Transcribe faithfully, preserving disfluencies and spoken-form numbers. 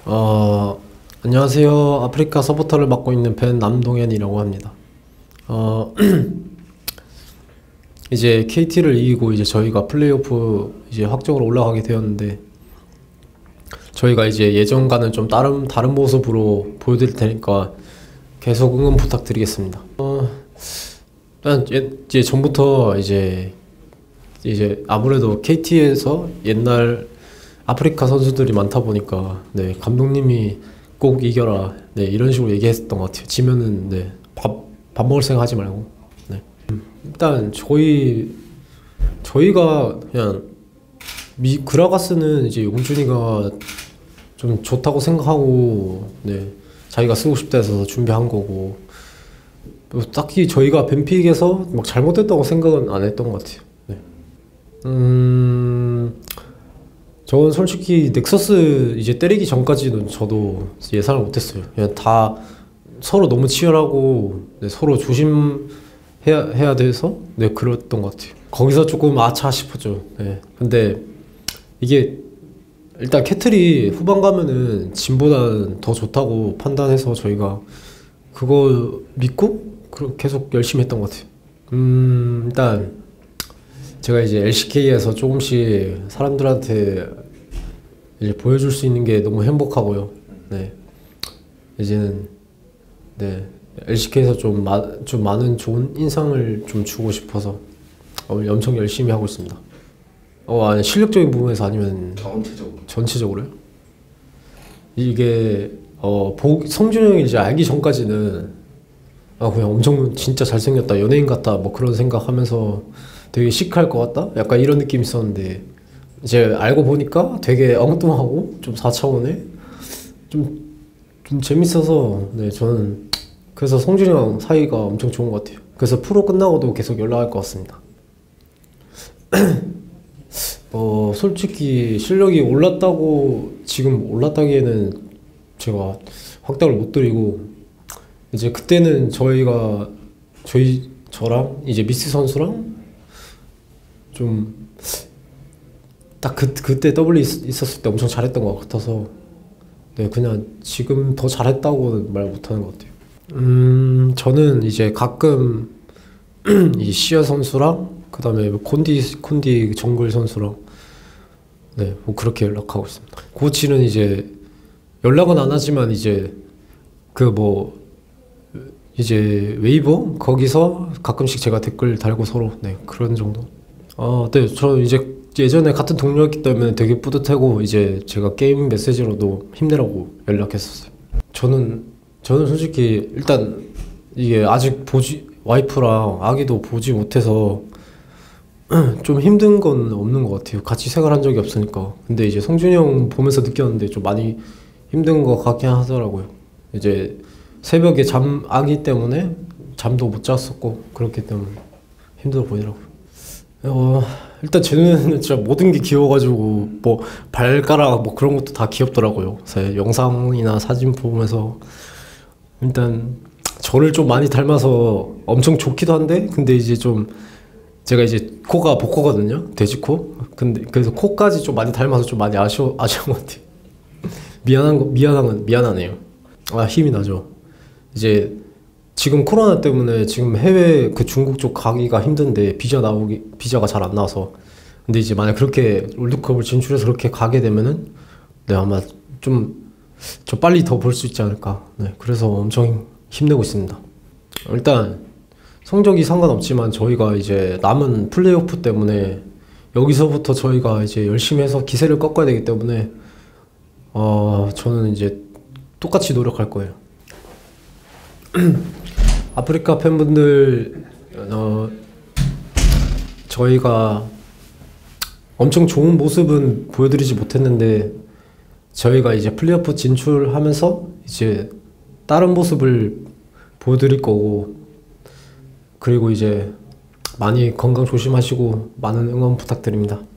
어, 안녕하세요. 아프리카 서포터를 맡고 있는 벤 남동현이라고 합니다. 어, 이제 케이티를 이기고 이제 저희가 플레이오프 이제 확정으로 올라가게 되었는데, 저희가 이제 예전과는 좀 다른 다른 모습으로 보여드릴 테니까 계속 응원 부탁드리겠습니다. 어, 일단 이제 전부터 이제 이제 아무래도 케이티에서 옛날 아프리카 선수들이 많다 보니까, 네, 감독님이 꼭 이겨라, 네, 이런 식으로 얘기했던 것 같아요. 지면은, 네, 밥, 밥 먹을 생각 하지 말고. 네. 일단 저희 저희가 그냥 미 그라가스는 이제 용준이가 좀 좋다고 생각하고, 네, 자기가 쓰고 싶다 해서 준비한 거고, 뭐 딱히 저희가 벤픽에서 막 잘못했다고 생각은 안 했던 것 같아요. 네. 음. 저는 솔직히 넥서스 이제 때리기 전까지는 저도 예상을 못했어요. 그냥 다 서로 너무 치열하고, 네, 서로 조심해야 해야 돼서, 네, 그랬던 것 같아요. 거기서 조금 아차 싶었죠. 네. 근데 이게 일단 캐틀이 후반 가면은 진보다는 더 좋다고 판단해서 저희가 그거 믿고 계속 열심히 했던 것 같아요. 음, 일단 제가 이제 엘씨케이에서 조금씩 사람들한테 이제 보여줄 수 있는 게 너무 행복하고요. 네. 이제는, 네, 엘씨케이에서 좀, 마, 좀 많은 좋은 인상을 좀 주고 싶어서 엄청 열심히 하고 있습니다. 어, 아니, 실력적인 부분에서 아니면 전체적으로? 전체적으로요? 이게 어, 보, 성준이 형이 이제 알기 전까지는 아, 그냥 엄청 진짜 잘생겼다, 연예인 같다, 뭐 그런 생각하면서 되게 시크할 것 같다? 약간 이런 느낌이 있었는데, 이제 알고 보니까 되게 엉뚱하고 좀 사 차원에 좀, 좀 재밌어서, 네, 저는 그래서 성준이랑 사이가 엄청 좋은 것 같아요. 그래서 프로 끝나고도 계속 연락할 것 같습니다. 어, 솔직히 실력이 올랐다고, 지금 올랐다기에는 제가 확답을 못 드리고, 이제 그때는 저희가 저희 저랑 이제 미스 선수랑 좀 딱 그, 그때 더블유 있었을 때 엄청 잘했던 것 같아서, 네, 그냥 지금 더 잘했다고는 말 못하는 것 같아요. 음, 저는 이제 가끔 이 시아 선수랑 그 다음에 콘디 콘디 정글 선수랑, 네, 뭐 그렇게 연락하고 있습니다. 코치는 이제 연락은 안 하지만 이제 그 뭐 이제 웨이버 거기서 가끔씩 제가 댓글 달고 서로, 네, 그런 정도. 아, 네, 저 이제 예전에 같은 동료였기 때문에 되게 뿌듯하고, 이제 제가 게임 메시지로도 힘내라고 연락했었어요. 저는 저는 솔직히 일단 이게 아직 보지 와이프랑 아기도 보지 못해서 좀 힘든 건 없는 것 같아요. 같이 생활한 적이 없으니까. 근데 이제 성준이 형 보면서 느꼈는데 좀 많이 힘든 것 같긴 하더라고요. 이제 새벽에 잠 아기 때문에 잠도 못 잤었고, 그렇기 때문에 힘들어 보이더라고요. 어, 일단 제 눈에는 진짜 모든 게 귀여워가지고, 뭐 발가락 뭐 그런 것도 다 귀엽더라고요. 영상이나 사진 보면서 일단 저를 좀 많이 닮아서 엄청 좋기도 한데, 근데 이제 좀 제가 이제 코가 복코거든요, 돼지코. 근데 그래서 코까지 좀 많이 닮아서 좀 많이 아쉬워 아쉬운 것 같아요. 미안한 거 미안한 건 미안하네요. 아, 힘이 나죠. 이제 지금 코로나 때문에 지금 해외 그 중국 쪽 가기가 힘든데, 비자 나오기 비자가 잘 안 나와서. 근데 이제 만약 그렇게 월드컵을 진출해서 그렇게 가게 되면은, 네, 아마 좀 저 빨리 더 볼 수 있지 않을까. 네, 그래서 엄청 힘내고 있습니다. 일단 성적이 상관없지만 저희가 이제 남은 플레이오프 때문에 여기서부터 저희가 이제 열심히 해서 기세를 꺾어야 되기 때문에, 어, 저는 이제 똑같이 노력할 거예요. 아프리카 팬분들, 어, 저희가 엄청 좋은 모습은 보여드리지 못했는데, 저희가 이제 플레이오프 진출하면서 이제 다른 모습을 보여드릴 거고, 그리고 이제 많이 건강 조심하시고 많은 응원 부탁드립니다.